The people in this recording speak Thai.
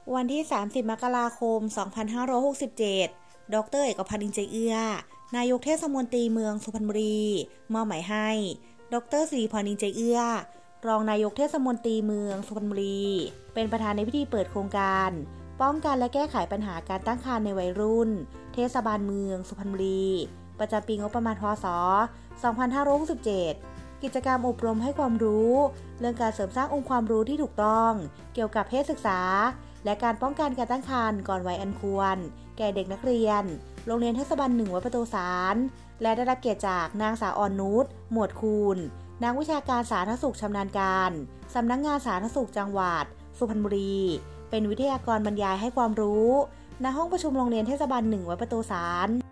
วันที่ 30 มกราคม 2567 ดร.เอกพันธ์ อินใจเอื้อ นายกเทศมนตรีเมืองสุพรรณบุรีมอบหมายให้ ดร.สิริพร อินใจเอื้อ รองนายกเทศมนตรีเมืองสุพรรณบุรี เป็นประธานในพิธีเปิดโครงการ ป้องกันและแก้ไขปัญหาการตั้งครรภ์ในวัยรุ่น เทศบาลเมืองสุพรรณบุรี ประจำปีงบประมาณพ.ศ. 2567 กิจกรรมอบรมให้ความรู้เรื่องการเสริมสร้างองค์ความรู้ที่ถูกต้องเกี่ยวกับเพศศึกษาและการป้องกันการตั้งครรภ์ก่อนวัยอันควรแก่เด็กนักเรียนโรงเรียนเทศบาล 1 วัดประตูสารและได้รับเกียรติจากนางสาวอ่อนนุชหมวดคูณนักวิชาการสาธารณสุขชำนาญการสำนักงานสาธารณสุขจังหวัดสุพรรณบุรีเป็นวิทยากรบรรยายให้ความรู้ณห้องประชุมโรงเรียนเทศบาล 1 วัดประตูสาร